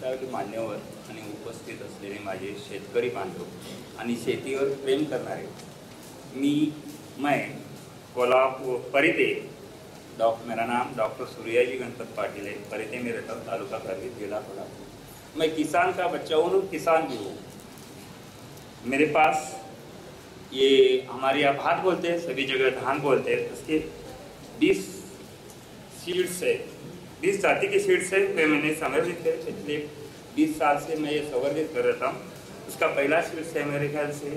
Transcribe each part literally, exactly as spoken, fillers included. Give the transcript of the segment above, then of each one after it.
मंचावरील मान्यवर आणि उपस्थित असलेले माझे शेतकरी बांधव आणि शेतीवर प्रेम करणारे, मी मैं कोल्हापुर परिते डॉक्टर मेरा नाम डॉक्टर सूर्याजी गणपत पाटिल है। परिते में रहता हूँ, तालुका करवी, जिला कोल्हापुर। मैं किसान का बच्चा हूँ, किसान भी हूँ। मेरे पास ये हमारे यहाँ भात बोलते हैं, सभी जगह धान बोलते हैं। उसके बीस सीड्स है, बीस जाति की सीड्स है वे मैंने संवर्धित करे। पिछले बीस साल से मैं ये संवर्धित कर रहा हूँ। उसका पहला सीड्स है मेरे ख्याल से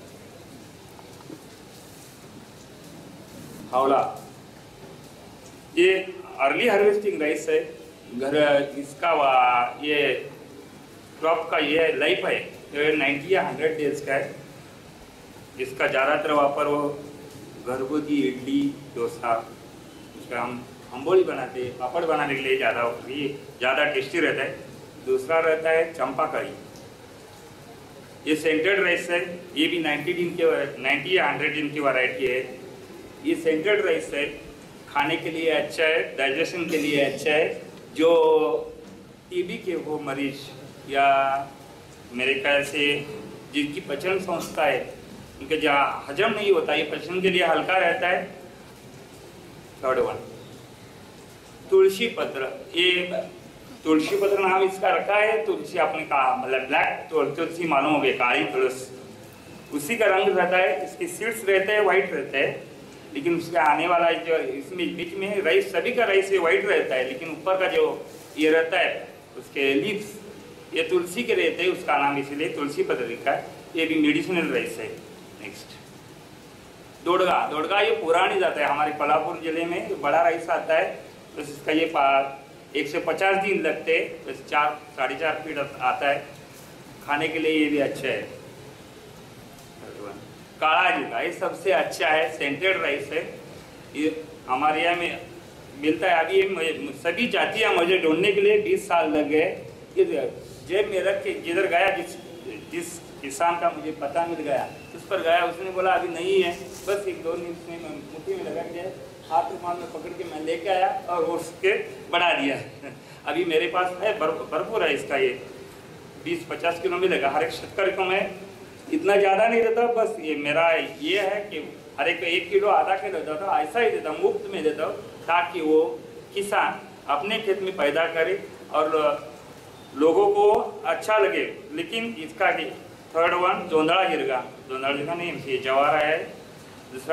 हावड़ा। ये अर्ली हार्वेस्टिंग राइस है। घर इसका ये क्रॉप का ये लाइफ है ये नाइन्टी या हंड्रेड डेज का है। इसका ज़्यादातर वापर वो घरगुती इडली डोसा, उसका हम अंबोली बनाते हैं, पापड़ बनाने के लिए ज़्यादा ये ज़्यादा टेस्टी रहता है। दूसरा रहता है चंपा करी। ये सेंटेड राइस है, ये भी नाइन्टी दिन के नाइन्टी या हंड्रेड दिन की वैरायटी है। ये सेंटेड राइस है, खाने के लिए अच्छा है, डाइजेशन के लिए अच्छा है। जो टीबी के हो मरीज या मेरे ख्याल से जिनकी पचन संस्था है, उनके जहाँ हजम नहीं होता, ये पचन के लिए हल्का रहता है। थर्ड वन तुलसी पत्र। ये तुलसी पत्र नाम इसका रखा है। तुलसी आपने कहा मतलब ब्लैक तुलसी मालूम हो गया, काली तुलसी, उसी का रंग रहता है। इसके सीड्स रहते हैं, वाइट रहते हैं, लेकिन उसका आने वाला जो इसमें बीच में राइस, सभी का राइस ये वाइट रहता है, लेकिन ऊपर का जो ये रहता है उसके लीव्स ये तुलसी के रहते हैं, उसका नाम इसीलिए तुलसी पत्र लिखा है। ये भी मेडिसिनल राइस है। नेक्स्ट दोड़गा। दोड़गा ये पुरानी जाता है, हमारे कोल्हापुर जिले में बड़ा राइस आता है। तो इसका ये एक सौ पचास दिन लगते हैं, तो चार साढ़े चार फीट आता है। खाने के लिए ये भी अच्छा है। काला जीरा ये सबसे अच्छा है, सेंटेड राइस है। ये हमारे यहाँ में मिलता है। अभी ये सभी जातियाँ मुझे ढूंढने के लिए बीस साल लग गए। जेब में रख के जिधर गया, जिस जिस किसान का मुझे पता मिल गया उस पर गया, उसने बोला अभी नहीं है, बस एक दो मिनट में मुट्ठी में लगा के हाथ रुमाल में पकड़ के मैं लेके आया और उसके बढ़ा दिया। अभी मेरे पास है भरपूर है इसका, ये बीस पचास किलो मिलेगा हर एक शक्कर को। मैं इतना ज़्यादा नहीं देता, बस ये मेरा ये है कि हर एक एक किलो आधा किलो देता हूँ, ऐसा ही देता हूँ, मुफ्त में देता हूँ, ताकि वो किसान अपने खेत में पैदा करे और लोगों को अच्छा लगे। लेकिन इसका थर्ड वन जोंधड़ा जिरगा। जोंधड़ा जिरगा नहीं, ये जवार है। दूसरा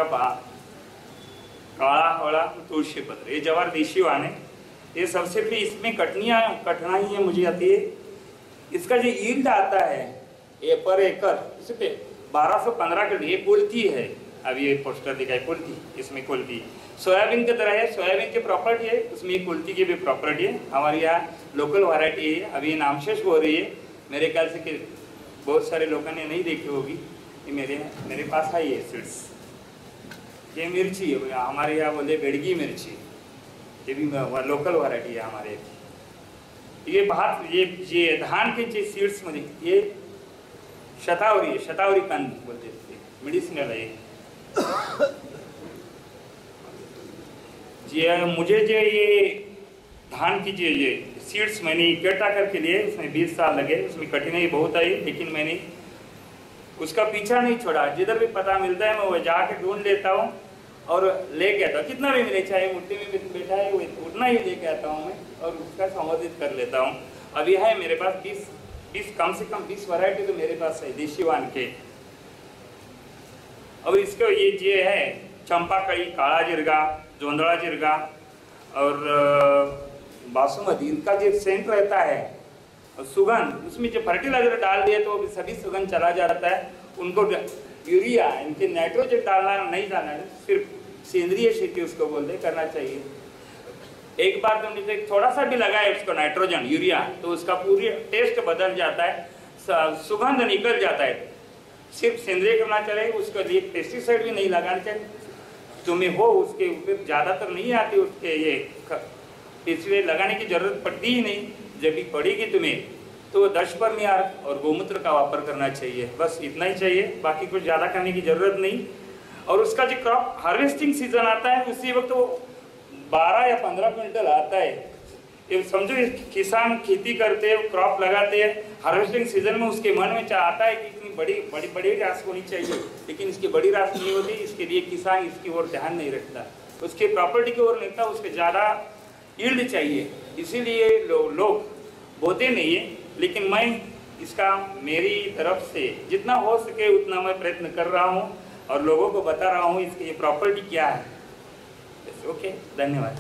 काला वाला तुलसी पत्र, ये जवार देशी वान है। ये सबसे भी इसमें कटनियाँ कठिनाइयाँ मुझे आती है। इसका जो यील्ड आता है ये पर एकड़ इस पे बारह सौ पंद्रह के लिए कुलती है। अभी ये पोस्टर दिखाई कुलती, इसमें कुलती सोयाबीन की तरह है। सोयाबीन की प्रॉपर्टी है, उसमें कुलती की भी प्रॉपर्टी है। हमारे यहाँ लोकल वैरायटी है, अभी नामशेष हो रही है। मेरे ख्याल से कि बहुत सारे लोगों ने नहीं देखी होगी। ये मेरे मेरे पास है ये सीड्स। ये मिर्ची है, हमारे यहाँ बोले बेड़गी मिर्ची, ये भी लोकल वैरायटी है हमारे। ये भात ये ये धान के जो सीड्स में ये शतावरी है, शतावरी कंद बोलते हैं, मेडिसिनल है। ये मुझे जो ये धान की जो ये सीड्स मैंने इकट्ठा करके लिए, उसमें बीस साल लगे, उसमें कठिनाई बहुत आई, लेकिन मैंने उसका पीछा नहीं छोड़ा। जिधर भी पता मिलता है मैं वो जाके ढूंढ लेता हूँ और लेके आता हूँ। कितना भी मिले, चाहे मुट्ठी में बैठा है उतना ही लेके आता हूँ मैं और उसका संवर्धित कर लेता हूँ। अभी है मेरे पास बीस बीस कम से कम बीस वैरायटी तो मेरे पास है देशी वान के। और इसको ये जो है चंपा कड़ी, काला जिरगा, जोंधड़ा जिरगा और बासुमती, इनका जो सेंट रहता है और सुगंध, उसमें जो फर्टिलाइजर डाल दिए तो सभी सुगंध चला जाता है। उनको यूरिया, इनके नाइट्रोजन डालना नहीं डालना है, सिर्फ सेंद्रीय खेती उसको बोलते करना चाहिए। एक बार तुमने थोड़ा सा भी लगाए उसको नाइट्रोजन यूरिया तो उसका पूरी टेस्ट बदल जाता है, सुगंध निकल जाता है। सिर्फ सेंद्रीय करना चाहिए, उसके लिए पेस्टिसाइड भी नहीं लगाना चाहिए। तुम्हें हो उसके ऊपर ज़्यादातर नहीं आती उसके ये इसलिए लगाने की जरूरत पड़ती ही नहीं। जब भी पड़ेगी तुम्हें तो दस परमियार और गोमूत्र का वापर करना चाहिए, बस इतना ही चाहिए, बाकी कुछ ज़्यादा करने की जरूरत नहीं। और उसका जो क्रॉप हार्वेस्टिंग सीजन आता है उसी वक्त वो बारह या पंद्रह क्विंटल आता है। ये समझो किसान खेती करते हैं, क्रॉप लगाते हैं, हार्वेस्टिंग सीजन में उसके मन में चाहता है कि इतनी बड़ी बड़ी बड़ी राशि होनी चाहिए, लेकिन इसकी बड़ी राशि नहीं होती। इसके लिए किसान इसकी ओर ध्यान नहीं रखता, उसके प्रॉपर्टी की ओर नहीं, उसके ज़्यादा यील्ड चाहिए, इसीलिए लो, लोग बोते नहीं है। लेकिन मैं इसका मेरी तरफ से जितना हो सके उतना मैं प्रयत्न कर रहा हूँ और लोगों को बता रहा हूँ इसकी ये प्रॉपर्टी क्या है। ओके, धन्यवाद।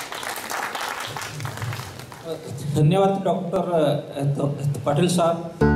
धन्यवाद डॉक्टर पाटिल साहब।